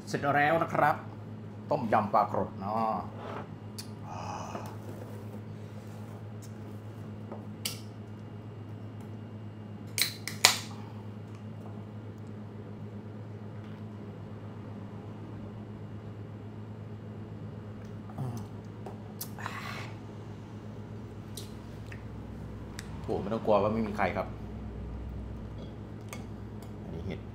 เสร็จแล้วนะครับต้มยำปลากรดเนาะโอ้ไม่ต้องกลัวว่าไม่มีใครครับอันนี้เห็ด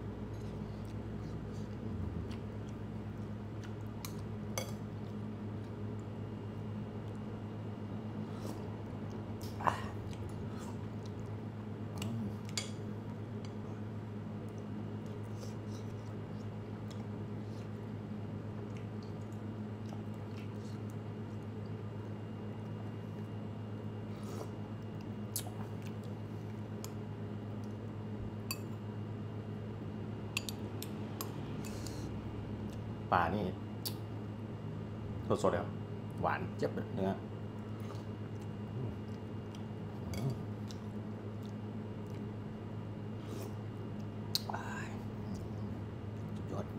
ปลานี่สดๆเลยหวานเจี๊ยบเนื้อสุดยอด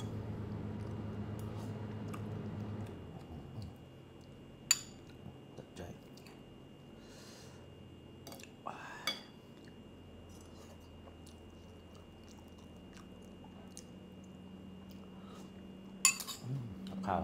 จัดใจกับข้าว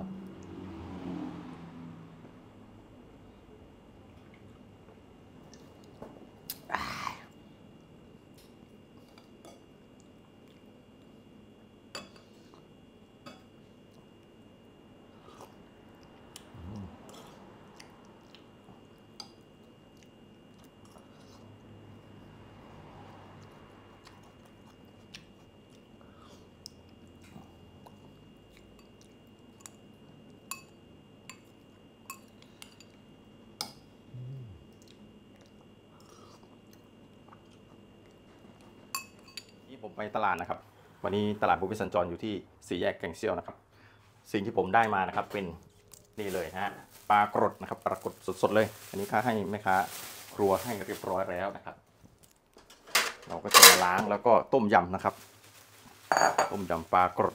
ผมไปตลาดนะครับวันนี้ตลาดบุฟเฟ่สัญจรอยู่ที่สี่แยกแก่งเซียวนะครับสิ่งที่ผมได้มานะครับเป็นนี่เลยฮะปลากรดนะครับปลากรดสดๆเลยอันนี้ค่าให้แม่ค้าครัวให้เรียบร้อยแล้วนะครับเราก็จะมาล้างแล้วก็ต้มยำนะครับต้มยำปลากรด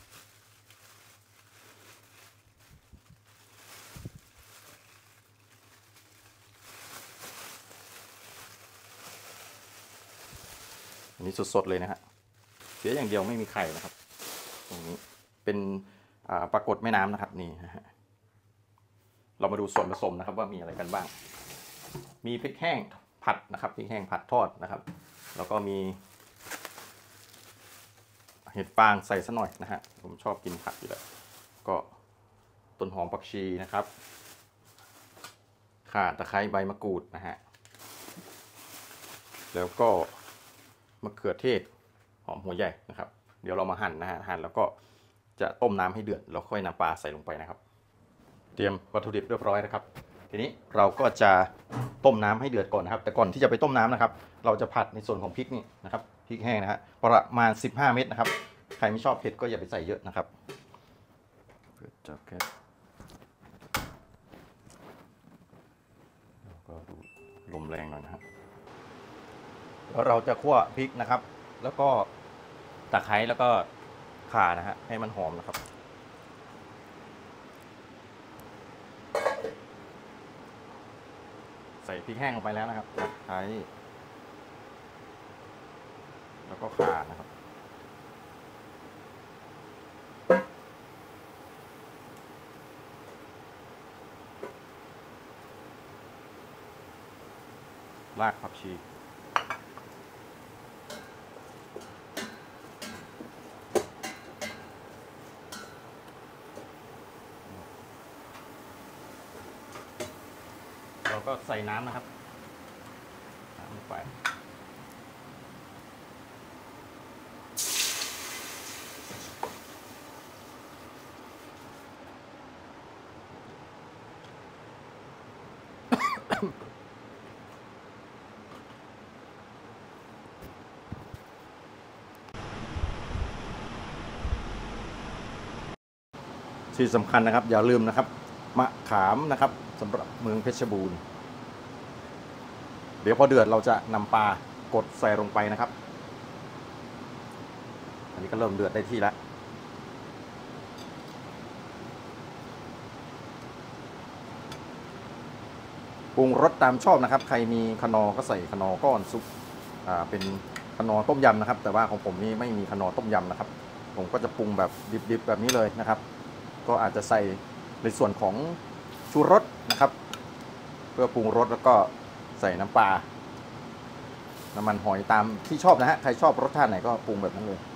อันนี้สดๆเลยนะฮะเสียอย่างเดียวไม่มีไข่นะครับตรงนี้เป็นปลากรดแม่น้ำนะครับนี่นะฮะเรามาดูส่วนผสมนะครับว่ามีอะไรกันบ้างมีพริกแห้งผัดนะครับพริกแห้งผัดทอดนะครับแล้วก็มีเห็ดฟางใส่ซะหน่อยนะฮะผมชอบกินผัดอยู่แล้วก็ต้นหอมผักชีนะครับข่าตะไคร้ใบมะกรูดนะฮะแล้วก็มะเขือเทศหอมหัวใหญ่นะครับเดี๋ยวเรามาหั่นนะฮะหั่นแล้วก็จะต้มน้ำให้เดือดแล้วค่อยนำปลาใส่ลงไปนะครับเตรียมวัตถุดิบเรียบร้อยนะครับทีนี้เราก็จะต้มน้ำให้เดือดก่อนนะครับแต่ก่อนที่จะไปต้มน้ำนะครับเราจะผัดในส่วนของพริกนี่นะครับพริกแห้งนะฮะประมาณ15 เม็ดนะครับใครไม่ชอบเผ็ดก็อย่าไปใส่เยอะนะครับเพื่อจับแก๊สก็ดูลมแรงหน่อยนะครับแล้วเราจะคั่วพริกนะครับแล้วก็ตะไคร้แล้วก็ข่านะฮะให้มันหอมนะครับใส่พริกแห้งลงไปแล้วนะครับตะไคร้แล้วก็ข่านะครับรากผักชีเราก็ใส่น้ำนะครับน้ำลงไปที่สำคัญนะครับอย่าลืมนะครับมะขามนะครับสำหรับเมืองเพชรบูรณ์เดี๋ยวพอเดือดเราจะนำปลากดใส่ลงไปนะครับอันนี้ก็เริ่มเดือดได้ที่แล้วรุงรสตามชอบนะครับใครมีคนอร์ก็ใส่คนอร์ก้อนซุปเป็นคนอร์ต้มยำนะครับแต่ว่าของผมนี่ไม่มีคนอร์ต้มยำนะครับผมก็จะปรุงแบบดิบๆแบบนี้เลยนะครับก็อาจจะใส่ในส่วนของชูรสนะครับเพื่อปรุงรสแล้วก็ใส่น้ำปลาน้ำมันหอยตามที่ชอบนะฮะใครชอบรสชาติไหนก็ปรุงแบบนั้นเลย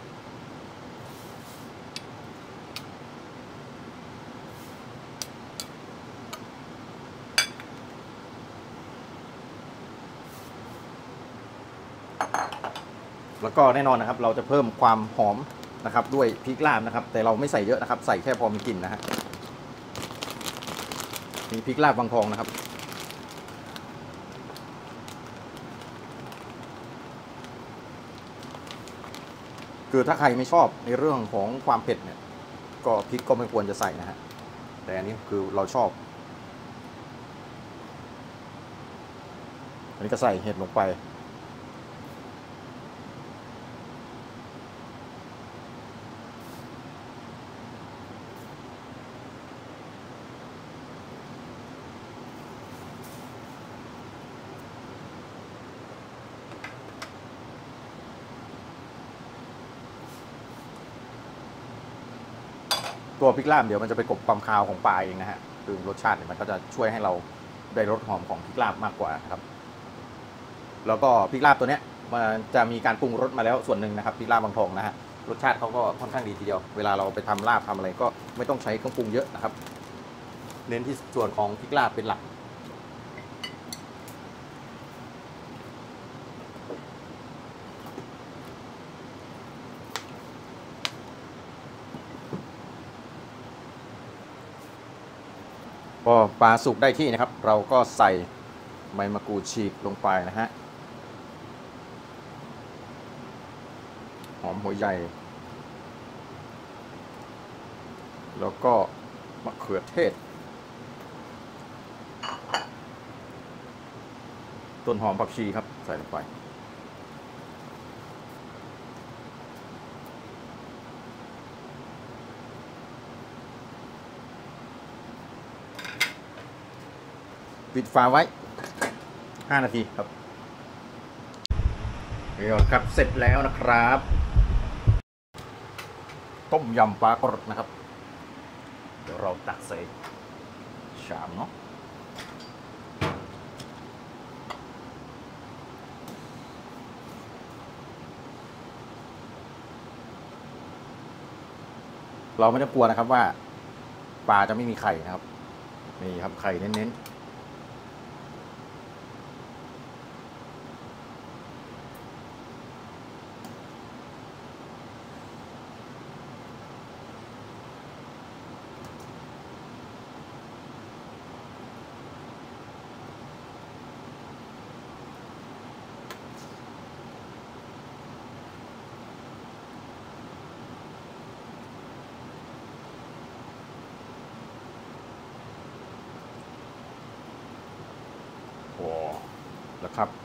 แล้วก็แน่นอนนะครับเราจะเพิ่มความหอมนะครับด้วยพริกลาบนะครับแต่เราไม่ใส่เยอะนะครับใส่แค่พอมีกลิ่นนะฮะมีพริกลาบบางทองนะครับคือถ้าใครไม่ชอบในเรื่องของความเผ็ดเนี่ยก็พริกก็ไม่ควรจะใส่นะฮะแต่อันนี้คือเราชอบอันนี้ก็ใส่เห็ดลงไปตัวพริกลาบเดี๋ยวมันจะไปกลบความคาวของปลาเองนะฮะคือรสชาติเนี่ยมันก็จะช่วยให้เราได้รสหอมของพริกลาบมากกว่าครับแล้วก็พริกลาบตัวเนี้ยมันจะมีการปรุงรสมาแล้วส่วนหนึ่งนะครับพริกลาบบางทองนะฮะรสชาติเขาก็ค่อนข้างดีทีเดียวเวลาเราไปทำลาบทำอะไรก็ไม่ต้องใช้เครื่องปรุงเยอะนะครับเน้นที่ส่วนของพริกลาบเป็นหลักพอปลาสุกได้ที่นะครับเราก็ใส่ใบมะกรูดฉีกลงไปนะฮะหอมหัวใหญ่แล้วก็มะเขือเทศต้นหอมผักชีครับใส่ลงไปปิดฝาไว้5 นาทีครับเดี๋ยวครับเสร็จแล้วนะครับต้มยำปลากรดนะครับเดี๋ยวเราตักใส่ชามเนาะเราไม่ต้องกลัวนะครับว่าปลาจะไม่มีไข่นะครับนี่ครับไข่เน้นๆโอ้แล้วครับ